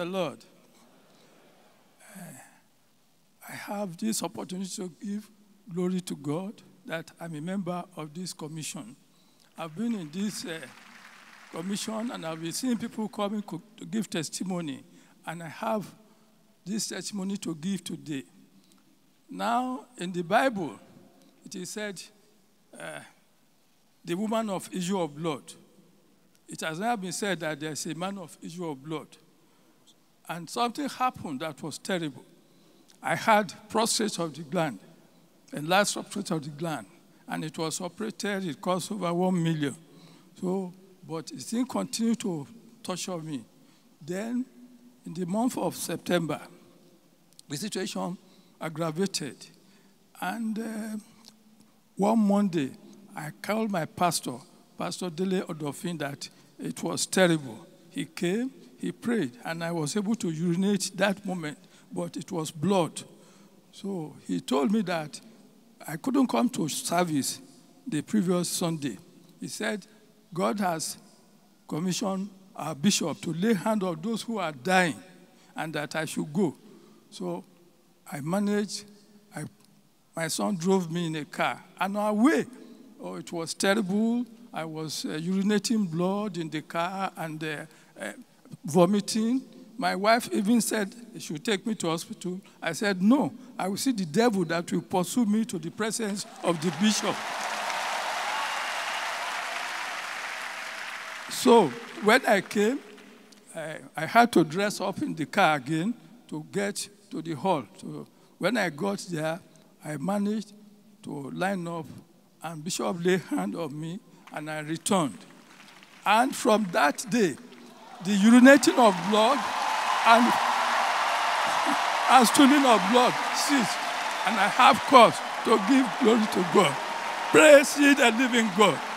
the Lord. I have this opportunity to give glory to God that I'm a member of this commission. I've been in this commission and I've been seeing people coming to give testimony, and I have this testimony to give today. Now, in the Bible, it is said, the woman of issue of blood. It has now been said that there's a man of issue of blood. And something happened that was terrible. I had prostate of the gland, enlarged prostate of the gland, and it was operated. It cost over 1 million. But it didn't continue to torture me. Then, in the month of September, the situation aggravated. And one Monday, I called my pastor, Pastor Dele Odofin, that it was terrible. He came, he prayed, and I was able to urinate that moment, but it was blood. So he told me that I couldn't come to service the previous Sunday. He said, God has commissioned our bishop to lay hands on those who are dying, and that I should go. So I managed. My son drove me in a car. And on our way, it was terrible. I was urinating blood in the car and vomiting. My wife even said she would take me to hospital. I said, no, I will see the devil that will pursue me to the presence of the bishop. So when I came, I had to dress up in the car again to get to the hall. So when I got there, I managed to line up, and Bishop laid hand on me, and I returned. And from that day, the urinating of blood and stooling of blood ceased, and I have cause to give glory to God. Praise ye the living God.